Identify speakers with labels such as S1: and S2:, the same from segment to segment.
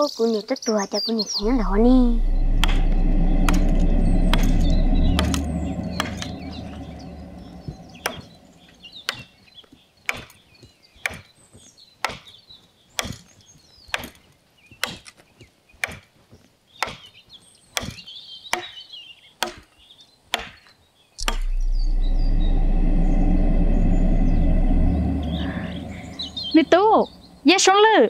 S1: cô nhiều tất tuổi cho cô nhiều khéo đó nè.
S2: Mẹ tu, giá sống lư.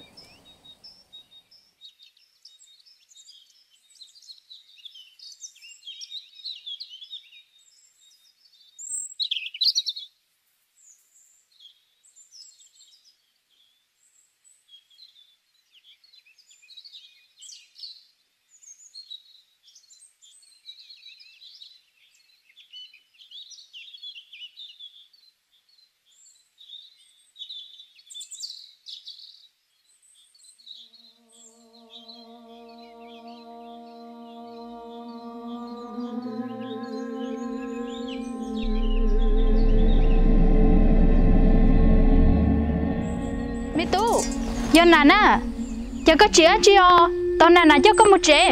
S2: Mẹ tu, giờ nè nè, giờ có chị chị à, tao nè nè cho có một chị.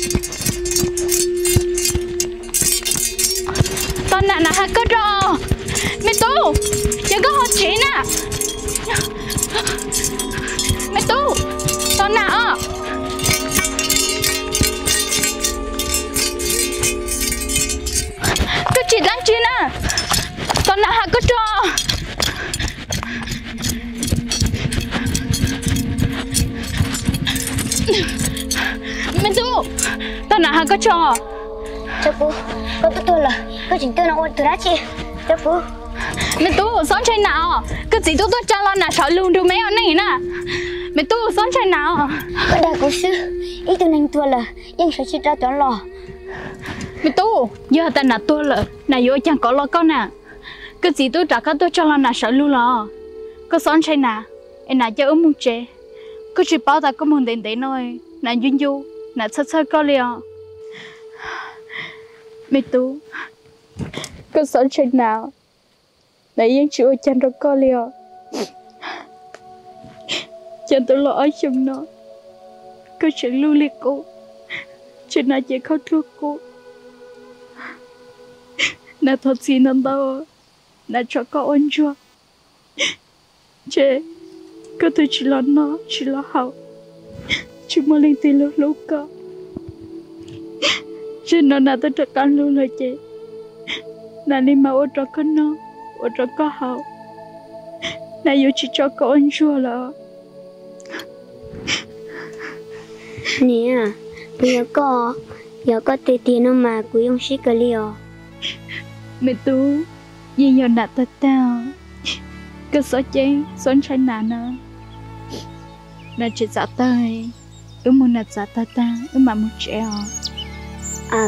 S2: Tao nè nè hai cái rồi, mẹ tu, giờ có một chị nè. Mẹ tu, tao nè à. Có chị lắm chị nè, tao nè hai cái rồi. Mẹ tu, tao nè hai cái trò.
S1: Cho cô, có tôi là có chính tôi nó tôi đã chị. Cho cô.
S2: Mẹ tu, sống chơi nào? Cái gì tôi cho lo nè sợ luôn rồi mấy anh này nè. Mẹ tu, sống chơi nào?
S1: Có đại cô sư, ý tôi nên tôi là dân sẽ chỉ ra tôi lo.
S2: Mẹ tu, giờ ta nè tôi là nè vô chẳng có lo con nè. Cái gì tôi trả tôi cho lo nè sợ luôn lo. Có sống chơi nè, em nè cho muốn chơi. Cứ chỉ bảo ta có muốn đến đấy thôi, nè duyên du, nè sơ sơ có liền. Mẹ tu, có sống chơi nào? Nãy yên chịu chân rồi con liền. Chân tôi lo ở trong nó. Có chuyện lưu liệt cô. Chuyện này chỉ không thương cô. Nè thật xin nâng đâu. Nè cho con ôn chua. Chị, có tôi chỉ lo nó, chỉ lo học. Chỉ muốn lên tiền lúc lúc cơ. Chị nó nè tôi cho con luôn rồi chị. Nè đi mà ôn cho con nó. Ôn cho con học. Nè yêu chỉ cho con ôn chua là.
S1: Nè, bây giờ có tiền nó mà của ông sĩ cái liều.
S2: Mẹ tu, gì giờ nạt ta tao. Cứ số chế, số trái nà nè. Nè chỉ giả tay, muốn nạt giả ta ta, mà muốn trẻ à.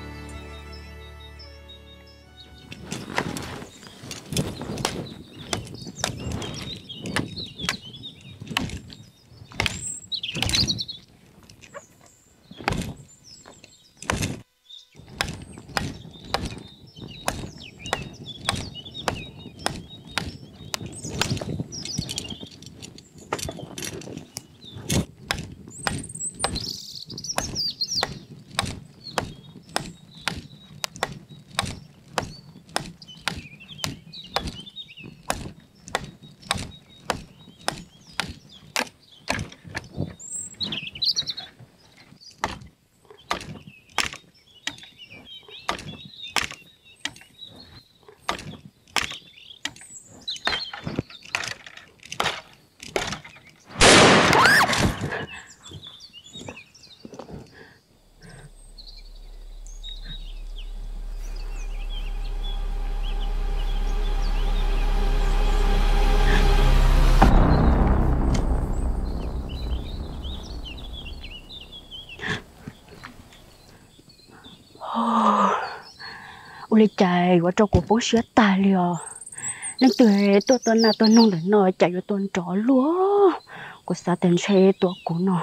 S2: Ôi trời, quá trâu của bố sữa ta liò. Nên tôi nào tôi nông để nói chạy cho tôi trỏ lúa. Của sao tên xe tôi của nó.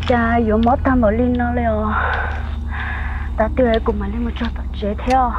S2: cha yếu mót ta mở lên nó liền ta tiêu ấy cùng mà lên một cho tao chế theo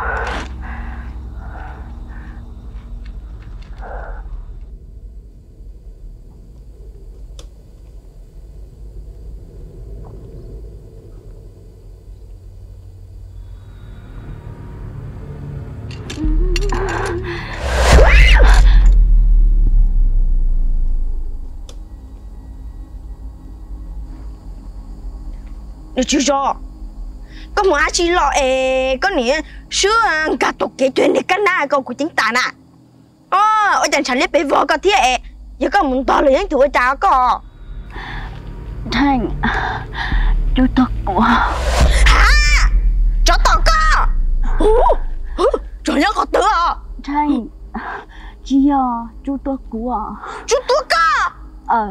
S3: 你去说，có mua chi lo có nè sữa cả tục cái chuyện này cái nào có của chính ta nè ở trên sản liếp bị vợ có thế giờ có muốn to liền tuổi cháu có
S2: Thành chú tao của
S3: hả cho tao có trời nhớ có tớ
S2: Thành chị chú tao của
S3: chú tao có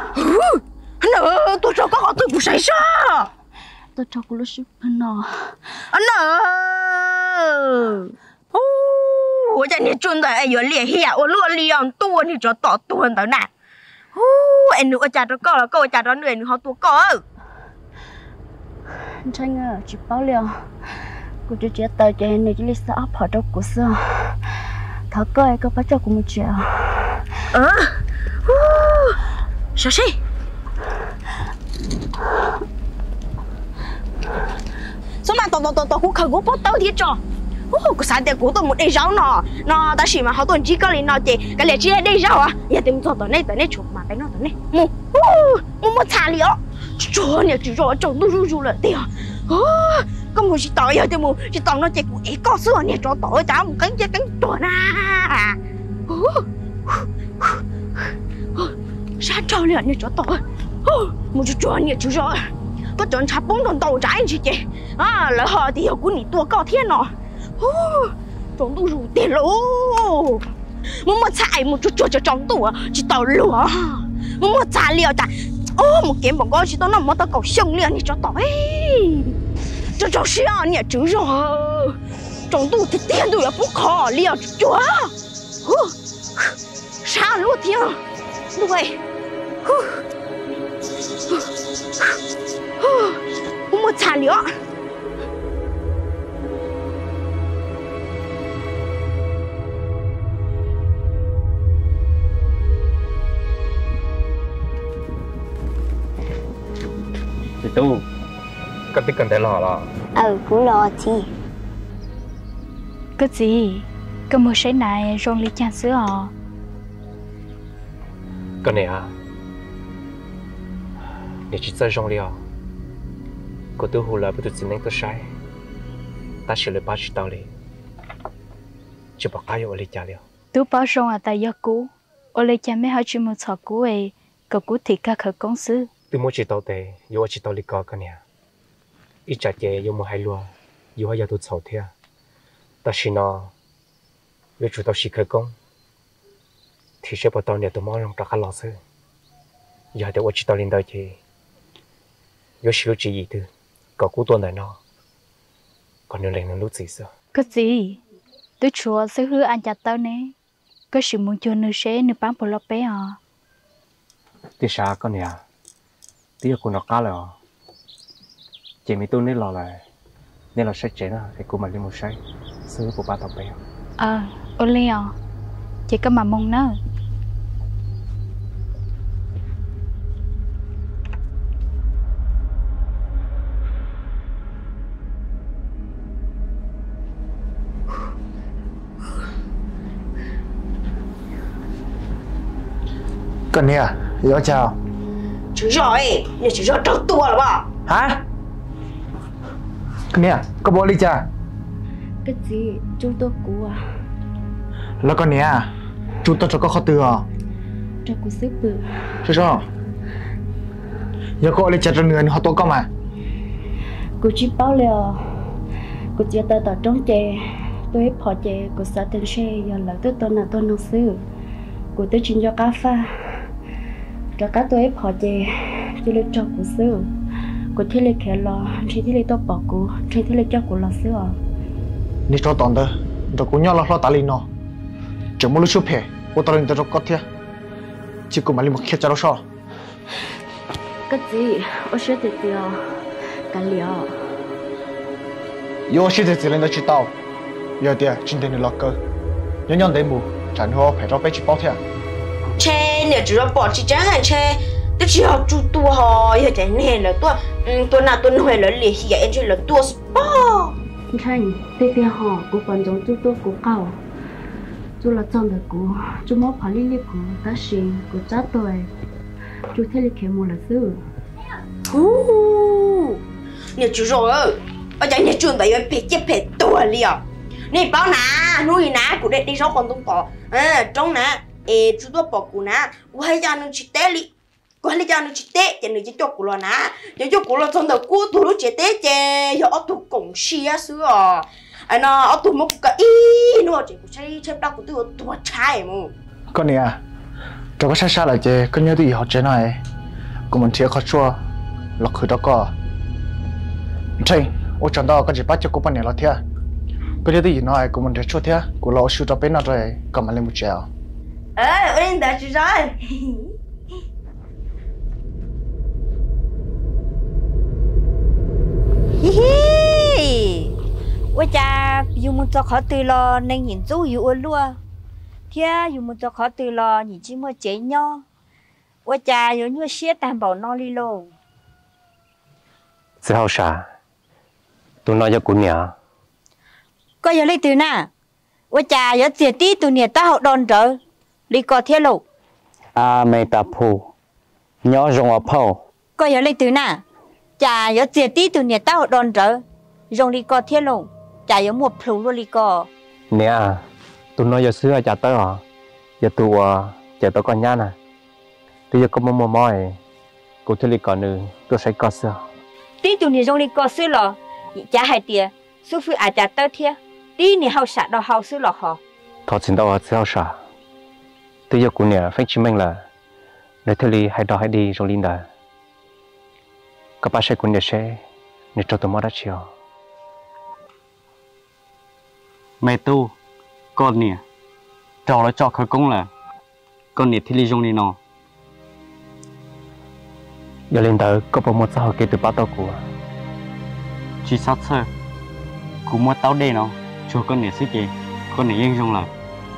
S3: nè tôi cho có tôi cũng say sao
S2: tôi cho cô lúc ship nó
S3: nè我在你准的有脸黑我落脸多你就到多的呐anh nữ cha đó có là cô cha đó người họ tuổi có
S2: Thành à chị bảo liệu cô chú chết tờ cho này chỉ là sao áp họ đâu của sao thở coi có bắt cho cô một triệu
S3: sao xí sao mà tao cũng khởi cũng bắt tao thiệt cho cái sáng tiền của tôi một đây rau nó ta chỉ mà họ tuần chỉ có lên nó chỉ cái lẽ chỉ đây rau à giờ tìm cho tao này chụp mà cái nó tao này mua xả liệu cho nè chỉ cho chồng tôi ru là tiền có một chỉ tao giờ thì một chỉ tao nó chỉ của ấy có sữa nè cho tao cháu một cánh tuần à sao cho liền nè cho tao một chút nè chú rồi có chọn chắp bông đồng tàu trái chị là họ thì của nị tua cao thiên nó chọn tôi rủ tiền lỗ một xài một chút cho chọn tôi chỉ tàu lửa một xài liều ta một kiếm bọn con chỉ tao nằm một tao cầu sông liền thì cho tao cho sao nè chú rồi chọn tôi thì tiền tôi cũng khó liều chúa sao luôn thiên đuổi một xài liều
S4: chị tu cần tích cần để lò lò
S1: cũng lo chi
S2: cái gì cái một cái này rong ly chan sữa
S4: cái này à để chị chơi rong liao cô tu hula bị tụt xin tôi sai ta xử lý ba chị tao đi chỉ bảo cái gì trả liao
S2: tu bảo rong à tại do cũ ở đây cha mấy hai chuyện một thọ cũ ấy cậu cũ thì cả khởi công sư
S4: từ mỗi chị tao tệ yêu chị tao đi coi cái này ít trả chè yêu một hai lúa yêu hai giờ tụt sầu thế ta xin nó việc chủ tao xí khởi công thì sẽ bảo tao này tụi mong lòng trả lọ sư giờ để chị tao lên đây thì yêu xíu chỉ gì từ cậu cũ tuần này nó còn nếu lên nó lúc gì sao
S2: cái gì tôi chúa sẽ hứa anh chặt tao nè cái sự muốn cho nữ sẽ nữ bán bộ lót bé
S4: thì sao con này tí cô nó cá rồi chị mình tôi nên là sách chế đó thì cô mà lên một sách xưa của ba tàu bé
S2: ô leo chị có mà mong nó
S5: Cần nè, yêu chào.
S3: chú rồi nè chú rồi trâu tua là bao
S5: Hả? Cần nè, có bố đi chà?
S2: cái gì chú tôi của
S5: Là con nè, chú tôi cho có khó tư à?
S2: cho cô xếp bự
S5: Chú sao? Giờ cô đi chà cho người họ tôi có mà.
S2: cô chỉ bảo là cô chỉ ta tao trong chè tôi bỏ chè cô sợ tên xe giờ là tôi là tôi nấu sư cô tôi chuyên cho cá pha cho cá tôi bỏ chè tôi lấy cho cô sư cô thấy lấy kẹo lò chỉ thấy lấy tôi bỏ cô chỉ thấy lấy cho cô lò sư
S5: Nhi cho tòn đó, rồi cô nhau lo tali nó. Chỉ muốn lúc chụp hè, cô tao lên tao có thế. Chỉ cô mà đi một khía cho nó sao?
S3: cái gì ở sẽ thì tiêu cả liều
S5: yo sẽ thì lên đó chỉ tao giờ thì chính tiền là cơ nhớ nhớ đến mù chẳng hoa phải cho bé chỉ bao thế
S3: che nè chỉ là bỏ chỉ chẳng hạn che tôi chỉ học chú tua họ giờ thế này là tôi nào tôi nói là liệt hiện em chỉ là tua sport
S2: Thành tê tê họ của quan trọng chú tôi của cậu chú là trong đời của chú mất phải liên của ta xin của cha tôi chú thấy lịch khế một là sư
S3: nè chú rồi ở đây nè trường tại vì phải chết phải tua liền nè bảo nà nuôi nà của đây đi số con tung cỏ trong nà chú tôi bỏ của nà của hai gia nó chỉ té li của hai gia nó chỉ té cho nên chỉ cho của lo nà cho của lo trong đời của tụi nó chỉ té chè giờ ở tụi cổng xia xứ anh nó ở tụi một cái ý nó chỉ của chơi đau của tụi trai mà
S5: con nè cho cái xa lại chơi con nhớ tụi họ chơi này của mình thiệt khó chua lọc khử đó co chơi ô chọn đó có chỉ bắt cho cô bạn này là thiệt có nhớ tụi nói của mình thiệt chua thiệt của lo siêu cho bên nào rồi còn mà lên một trèo
S3: em đã chú rồi
S6: ôi cha dùng một cho khó từ lo nên nhìn chú yêu luôn thế dùng một cho khó từ lo nhìn chỉ mới chế nhau ôi cha giống như xe tàn bảo nó đi lô
S4: sẽ hao xả tôi nói cho cô nhà
S6: có giờ lấy từ nè ôi cha giờ tiền tí tụi nè ta học đòn trở đi có thế lộ
S4: mày tập phù nhớ rong ở phao
S6: có giờ lấy từ nè cha giờ tiền tí tụi nè ta học đòn trở rong đi có thế lộ cha giờ một phù luôn đi có
S4: nè tôi nói giờ xưa cha tới hả giờ tôi chờ tôi con nhá nè tôi giờ có mua mồi cô thấy đi còn nữa tôi sẽ có xưa
S6: tí tụi nè rong đi có xưa lò cha hai tiền số phi cha tới thế tí nè hậu sạ đó hậu xưa lò họ
S4: thôi xin đâu sẽ hao xả tôi giờ cô nè phải chứng minh là nếu thấy đi hay đó hay đi rồi linh đời các bác sẽ cô nè sẽ nếu cho tôi mất đã chiều
S7: mẹ tu con nè trò là trò khởi công là con nè thì lý trong đi nó
S4: giờ linh đời có bao một xã hội kia từ bao tao của
S7: chỉ sát sơ cũng mất tao đây nó cho con nè xí kì con nè yên trong là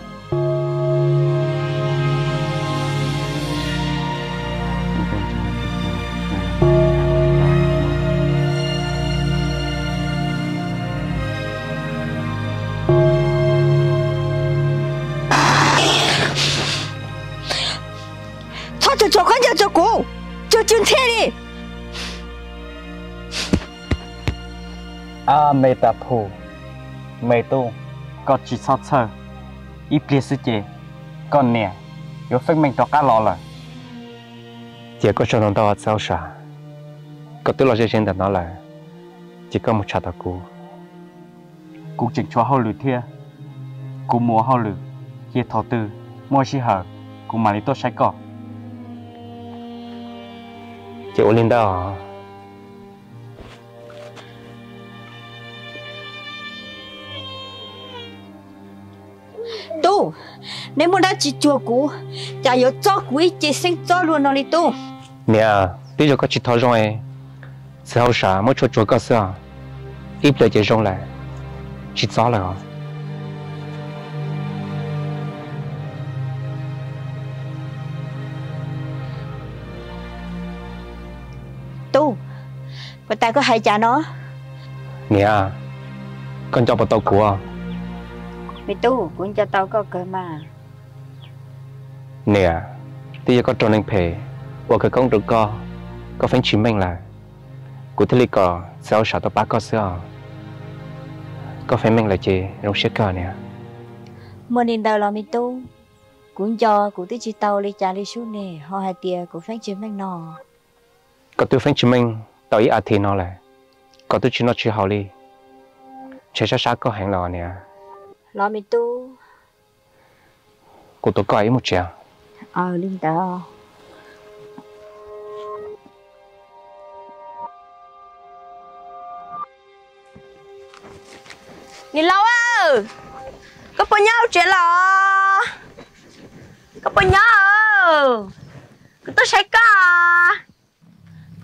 S6: cho con cho cô cho chân thế đi
S7: mẹ tập phù mẹ tu có chỉ sát sơ ít bia xí kì con nè yếu phép mình cho cá lò rồi
S4: chỉ có cho nó tao sao xả có tôi lo cho trên nó là chỉ có một chả tao
S7: cũng chỉnh cho hậu lử thia cũng mua hậu lử kia thọ tư mua xí hở cũng mà lý tôi sai cọ
S4: chị ô linh đó
S6: tu nếu muốn đã chỉ chùa cũ chả có cho quý chỉ sinh cho luôn nó đi tu
S4: nè bây giờ có chỉ thao rồi sao xả mới cho có sao ít lời chỉ rong lại chỉ gió là
S6: tu và ta có hai cha nó
S4: nè con cho vào tàu của
S6: mày tu cũng cho tao có cơ mà
S4: nè bây giờ có tròn anh phê và cái công được có phải chứng minh là của thế lịch có sao xả tao bác có sao có phải mình là chị rong xếp cờ nè
S6: muốn đến đâu là mày tu cũng cho cũng tới chỉ tao đi trả đi xuống nè họ hai tia cũng phải chứng minh nó
S4: có tôi phải chứng minh tao ý thì nó là có tôi chỉ nó chưa hào đi chỉ sao có hàng lò nè
S6: lo mày tu
S4: của tôi có ý một chèo
S6: linh tao
S3: nè lâu có bao nhiêu chuyện là có bao nhiêu cái tôi sai cả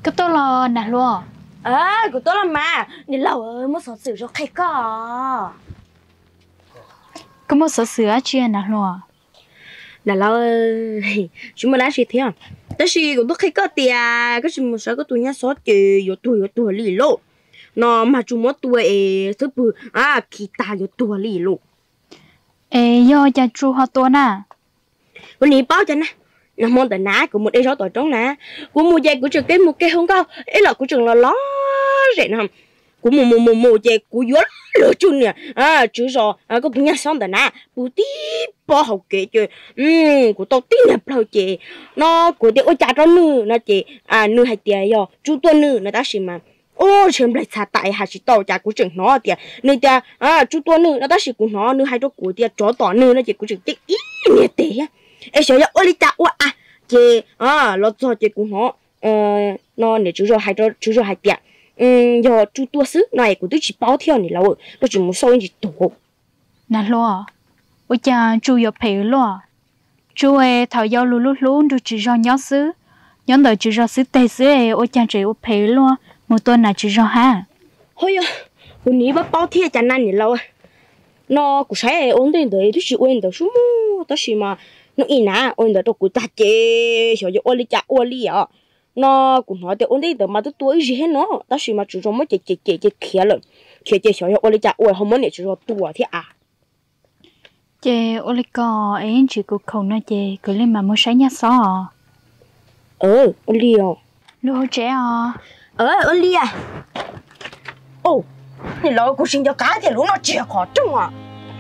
S2: cái tôi lo nè luôn
S3: của tôi là mà nên lâu ơi mất sợ sự cho khách có
S2: có một số sữa chưa nè luôn
S3: là lâu chúng mình đã gì thế à但是我都可以搞的啊，可是我说个多年少的有多里路，那嘛就么多诶，这不啊，其他有多里路。
S2: do cha chú họ tôi nè
S3: Cô ní bao cho nè, nó mong tận ná của một đứa cháu tuổi trống nè, của một giây của trường cái một cái không cao, ấy là của trường là ló rẻ nè, của một giây của yếu lỡ chun nè, chứ rồi có tụi nhà xong tận ná, bù tí bỏ học kệ chơi, của tao tí nè bao chơi, nó của đứa ôi cha cho nữ nó chơi, nữ hay tiệt yo, chú tôi nữ nó đã xem mà. Ô, chém lại xả tại hà chỉ tàu trả của trường nó tiệt, nữ tiệt, chú tôi nữ nó đã xem của nó nữ hay cho của tiệt chó tỏ nữ nó chỉ của trường tiệt ít nhẹ tiệt. Ê sợ ya ôi ta ua chị nó cho chị cũng họ nó để chú rồi hay cho chú rồi hay tiệt giờ chú tua xứ này của tôi chỉ bao theo này lâu tôi chỉ muốn soi gì tổ
S2: nè lo ôi cha chú yo phải lo chú ấy thảo giao lú chú chỉ cho nhớ xứ nhớ đợi chỉ cho xứ tây xứ ấy ôi cha chỉ phải lo một tuần là chỉ cho ha
S3: thôi à hôm nay bắt bao theo chẳng nan này lâu nó cũng sẽ ổn định đấy tôi chỉ ổn định số đó là mà nó in ổn định tôi cũng ta chế sợ cho ổn định chả ổn định à nó cũng nói để ổn định mà tôi tuổi gì hết nó đó là mà chú trọng mới chế kia rồi kia sợ cho ổn định chả ổn không muốn để chú trọng tuổi thế à
S2: chế ổn định có ấy chỉ có khẩu nói chế cứ lên mà muốn sáng nhá xó
S3: ổn định
S2: lúa trẻ
S3: ổn định ô你老姑生叫家的路那结好重啊！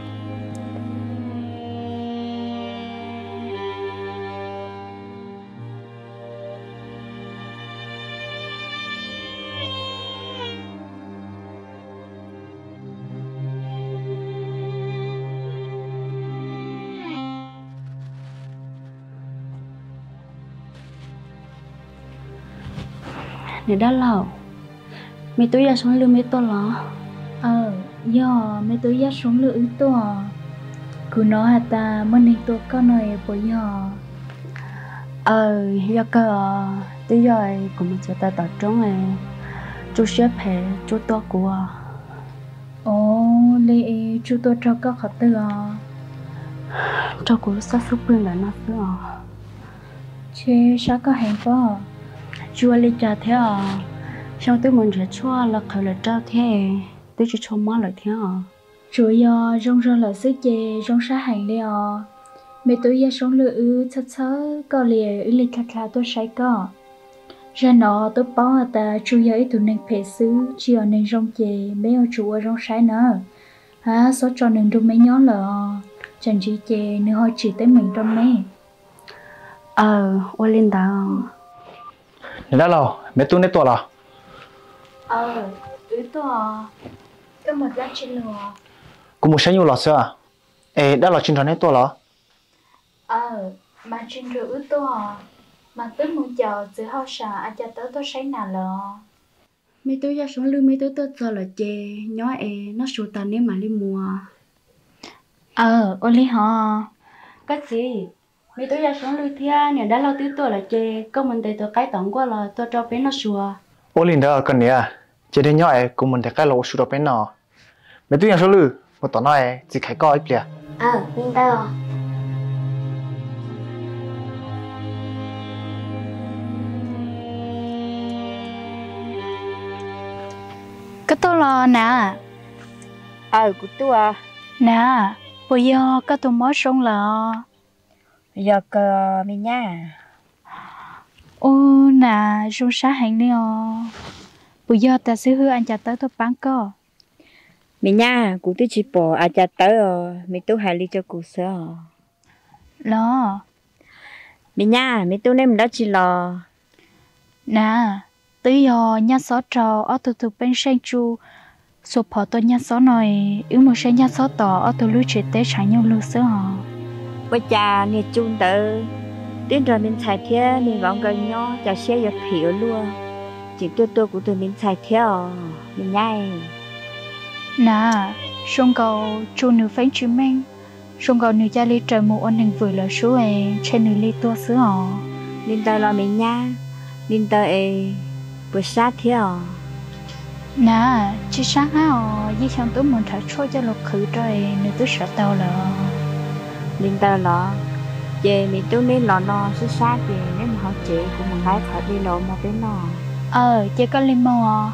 S1: 你đã lâu mày tối ra xuống lưng mày to lắm
S2: do mấy tôi giác xuống lửa to cứ nói hả ta mới nên tôi có nói bởi
S1: do cơ tới rồi cũng một chỗ ta tập trung này chú xếp hè chú to của
S2: lệ chú tôi cho các khẩu tư
S1: cho của sao phúc bưng lại nó phứ
S2: chế sao có hẹn có
S1: chú lấy trả thế xong tôi muốn trả chua là khởi là trao thế tôi chỉ cho má lại thế
S2: chủ do rong rong là sức chè rong sát hành lẹ mấy tôi gia sống lửa chớ có lẹ lịch khá tôi sai có ra nó tôi bảo ta chủ yếu tụi nên phải xứ chỉ ở nên rong chè mấy ở chủ ở rong sai nữa số cho nên đúng mấy nhóm là chẳng chỉ chè nếu họ chỉ tới mình trong mấy
S1: ô lên tao
S5: đã lâu mấy tôi nét to là
S2: to cái một lá trên lò
S5: cũng một sáng nhiều lọ sữa đã là trên tròn nét to là
S2: mà trên rượu to mà tới một giờ từ họ xả cho tới tôi sáng nào lò
S1: mấy tôi ra xuống lưng mấy tôi giờ là chè nhó nó sụt tàn nếu mà đi mùa
S2: ô lý họ
S1: cái gì mấy tôi ra xuống lưng thia nhà đã lâu tôi là chè có mình để tôi cái tổng quá là tôi cho bé nó sùa
S5: ô linh đó cần nè chỉ đến nhỏ cũng mình để cái lỗ sụt bên nọ mấy tôi nhà số lư một tỏ nói chỉ khai coi kìa
S1: linh đó
S2: cái tôi lo nè
S6: của tôi
S2: nè bây giờ cái tôi mới xong là
S6: giờ cơ mình nha
S2: nè rong sát hành đi bây giờ ta sẽ hứa anh chặt tới tôi bán cơ
S6: mình nha cụ tôi chỉ bỏ anh chặt tới mình tôi hay đi cho cụ sữa
S2: lo
S6: mình nha mình tôi nem đó chỉ lo
S2: nè tới giờ nhà xó trò ở từ bên sang chu số phò tôi nhà xó này yếu một sang nhà xó tỏ ở từ lưu chuyện tế trái nhau lưu sữa
S6: bây giờ nè chung tự đến rồi mình xài thế mình gọn gần nhau chả xe giờ hiểu luôn chỉ tôi của tụi mình xài theo mình nhai
S2: nè sông cầu chu nữ phánh chữ men sông cầu nữ gia ly trời mù ôn hình vừa là số trên nữ ly tua sữa
S6: linh tờ là mình nha linh tờ bữa sát thế à
S2: nè chỉ sáng á với xong tôi muốn thả cho lục khử rồi nên tôi sợ tao là
S6: linh tao lo về mình tôi nên lo nó sẽ sát về nếu mà họ chị của mình lái khỏi đi lộ một bên nó
S2: chỉ có limon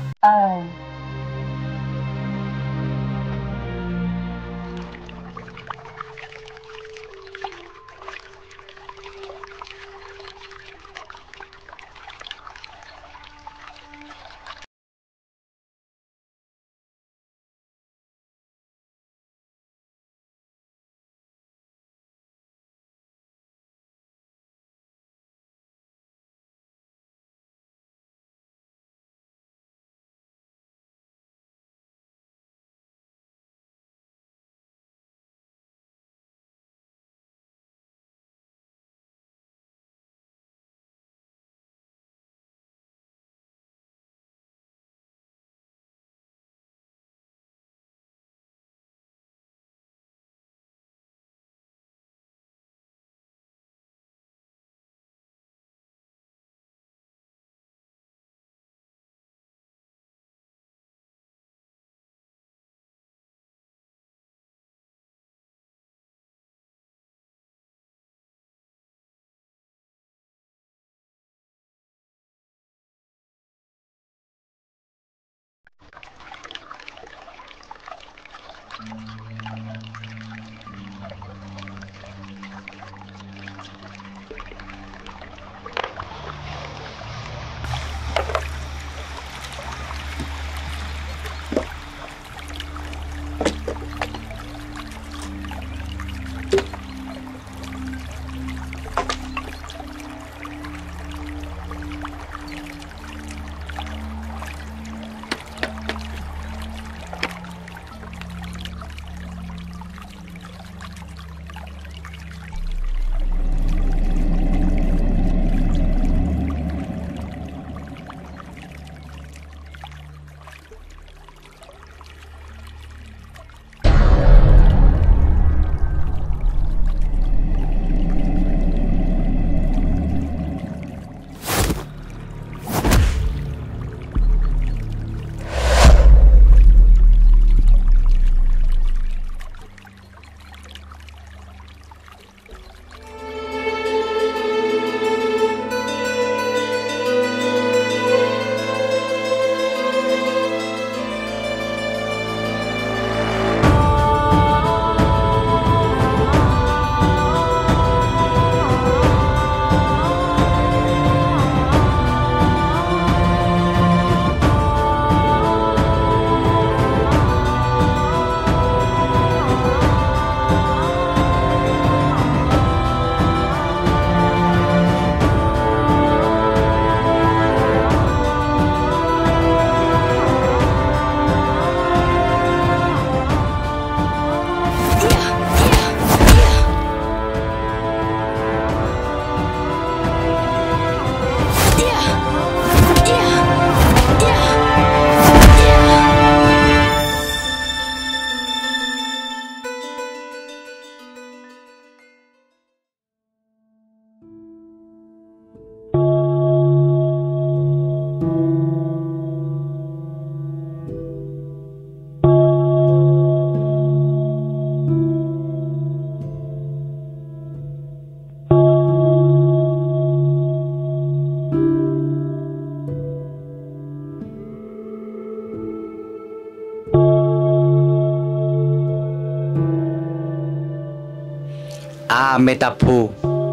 S7: metapu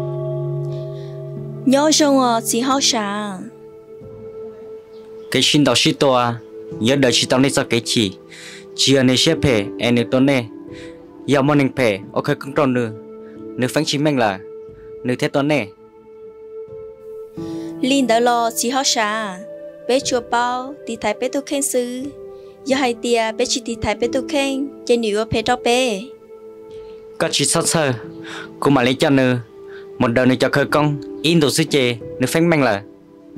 S8: nhớ xong chỉ hao sáng
S7: cái xin đó xin to nhớ đợi chỉ tao nên sao cái chỉ anh ấy sẽ phải anh ấy to nè giờ mà anh phải ok cũng tròn nữa nếu phán chỉ mình là nếu thế to nè
S8: linh đã lo chỉ hao sáng bé chùa bao thì thái bé tu khen sư giờ hai tia bé chỉ thì thái bé tu khen trên nhiều bé đó bé
S7: có chỉ sót sơ cô mà lấy cho nữa một đời nữa cho khơi công in đồ sư chè nữa phán mình là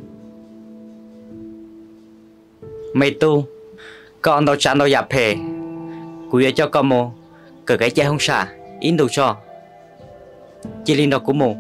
S7: mày tu con đâu chán đâu dạp hè cúi cho con mồ cởi cái chai không xả in đồ cho chỉ linh đó của mồ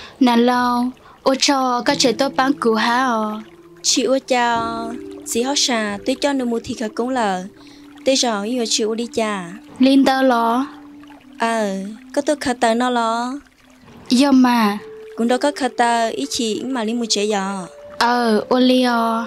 S2: nè lâu ô cho các trẻ tôi bán củ há
S8: chị ô chào dì họ xả tôi cho nó mua thịt cả cũng là tôi rõ yêu chị ô đi cha
S2: linh tao lo
S8: có tôi khát tao nó lo
S2: giờ mà
S8: cũng đâu có khát tao ý chị mà linh mua trẻ giờ
S2: ô liò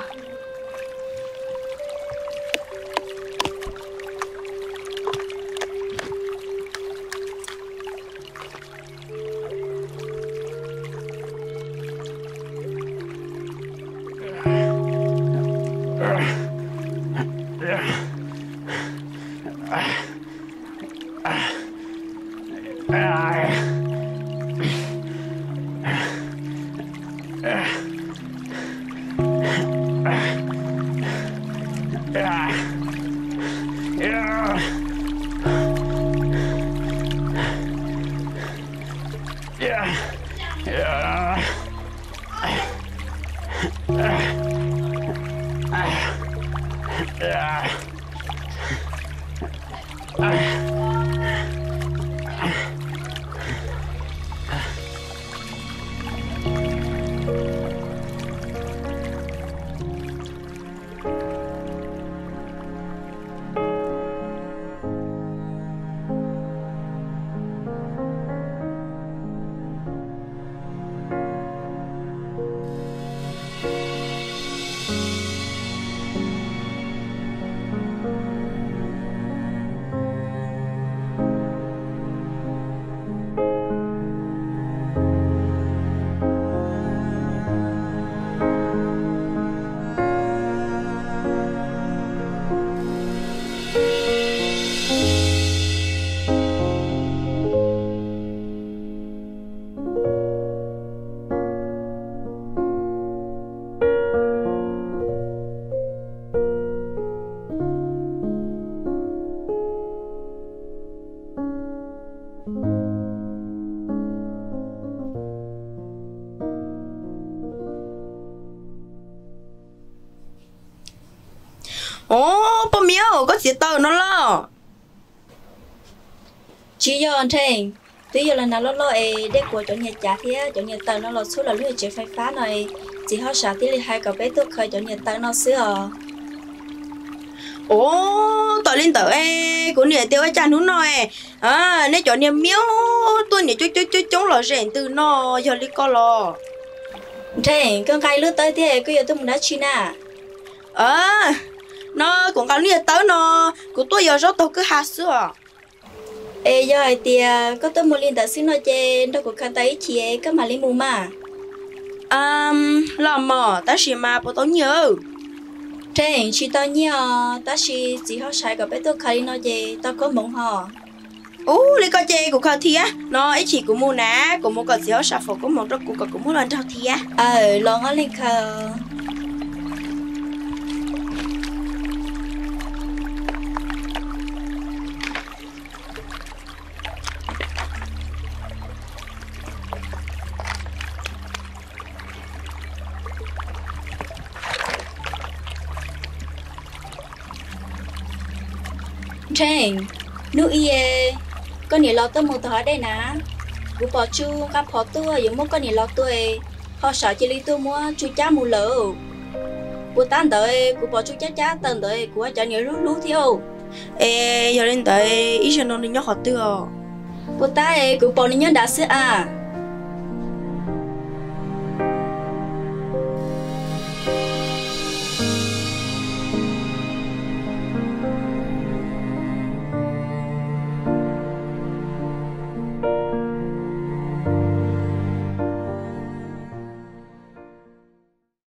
S3: bao miêu có gì tao nó lo
S8: chị giờ anh thèn tuy giờ là nào lo để của chỗ nhà trả thế chỗ nhà tao nó lo số là lưỡi chế phái phá này chị họ xả tí hai cậu bé tôi khởi chỗ nhà tao nó xưa
S3: tao lên tờ của nhà tiêu cha nó nói nếu chỗ nhà miêu tôi nhà chống lo rèn từ nó giờ đi co lo
S8: thèn con cái lướt tới thế cứ giờ tôi muốn đá chi nè
S3: nó cũng có nhiều tới nó của tôi giờ rất tôi cứ hạ sữa
S8: giờ ai tia có tôi muốn liên tạ xin nó trên đâu có khá tay chị có mà liên mù mà
S3: làm mà ta chỉ mà bỏ tao nhớ
S8: trên chị tao nhớ ta chỉ họ sai gặp bé tôi khai nó về tao có mộng họ
S3: lấy coi chơi của khao thia nó ấy chỉ của mua ná của mua còn gì họ sạp của một rất của mua lần thao thia
S8: lòng nó lên khờ Trang, nu ie, con nhỉ lo tôi một thỏi đây nè, bố bỏ chu gặp họ tôi giống một con nhỉ lo tôi, họ sợ chỉ lý tôi mua chu cha mua lỡ, bố tan đợi, bố bỏ chu cha tan đợi, bố cho nhỉ lú theo,
S3: giờ lên tới ít cho nó nhóc họ tôi,
S8: bố ta bố bỏ nhỉ đã sữa